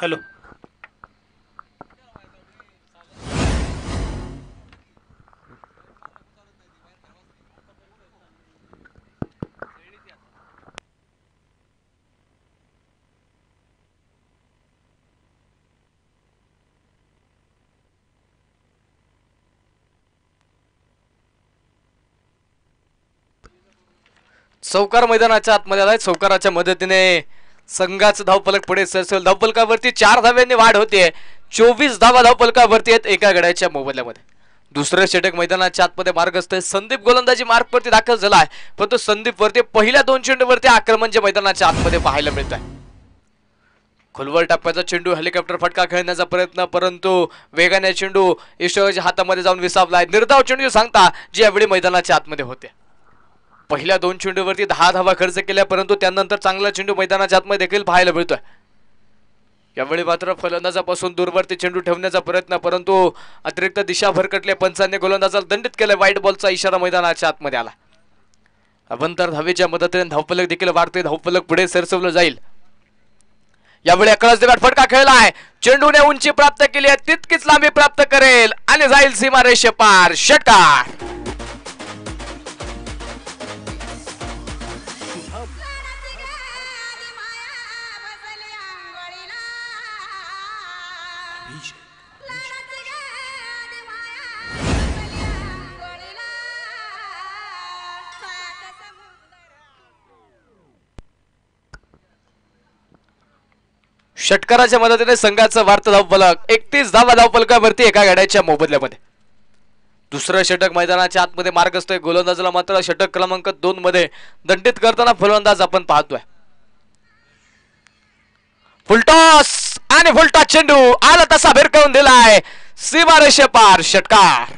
Hello. चौकार मैदानाच्या आतमध्ये आलाय. चौकाराच्या मदतीने संघाचं धावफलक पुढे सरसेल. धावफलकावरती 4 धाव्यांनी वाढ होते. 24 धावा धावफलकावरती आहेत एका गड्याच्या मोबदल्यामध्ये. दुसरं षटक मैदानाच्या आतमध्ये मार्गस्थ आहे. संदीप गोलंदाजी मार्कवरती दाखल झालाय, परंतु संदीप वरती पहिल्या 2 चेंडूवरती आक्रमण जे मैदानाच्या आतमध्ये पाहायला मिळत आहे. खोलवर टप्प्याचा चेंडू, हेलिकॉप्टर फटका खेळण्याचा प्रयत्न, परंतु वेगाने चेंडू ईश्वरच्या हातामध्ये जाऊन विसावलाय. निर्धाव चेंडू सांगता जे यावेळी मैदानाच्या आतमध्ये होते. पहिल्या 2 चेंडूवरती 10 धावा खर्च केल्या, परंतु त्यानंतर चांगला चेंडू मैदानाच्या आतमध्ये देखील पाहायला मिळतोय. यावेळी मात्र फलंदाजापासून दूरवरती चेंडू ठेवण्याचा प्रयत्न, परंतु अतिरिक्त दिशा भरकटले. पंचांनी गोलंदाजाला दंडित केले. वाईट बॉलचा इशारा मैदानाच्या आतमध्ये आला. अभंतर धावेच्या मदतीने धावफलक देखील वाढते. धावफलक पुढे सरसवलं जाईल. यावेळी अकळस दिव्यात फटका खेळलाय. चेंडूने उंची प्राप्त केली आहे, तितकीच लांबी प्राप्त करेल आणि जाईल सीमारेषे पार. षटकार. षटकाराच्या मदतीने संघाचं वार्ता धावफलक 31 धावा धावफलकावरती एका गाड्याच्या मोबदल्यामध्ये. दुसरं षटक मैदानाच्या आतमध्ये मार्गस्थ आहे. गोलंदाजाला मात्र षटक क्रमांक 2 मध्ये दंडित करताना फलंदाज आपण पाहतोय. फुलटॉस आणि फुलटॉस चेंडू आला तसा भिरकावून दिलाय. सीमारेषे पार. षटकार.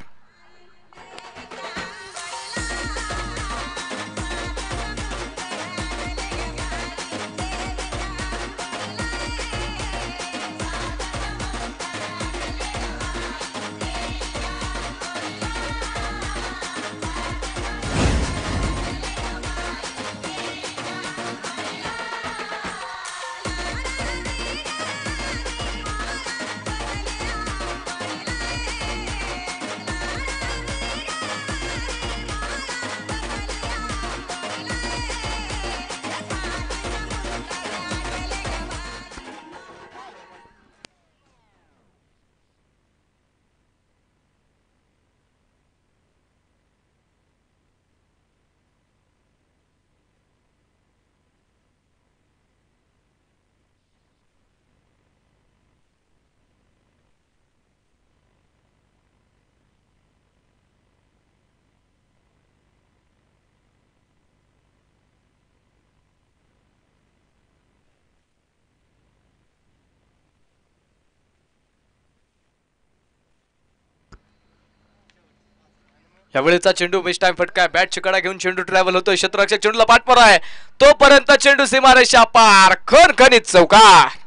यावेळेचा चेंडू मिस टाइम फटका. बॅट चिकडा घेऊन चेंडू ट्रॅव्हल होतोय. क्षेत्ररक्षक चेंडूला पाठपुरा आहे, तोपर्यंत चेंडू सीमारेषा पार. खणखणीत चौकार.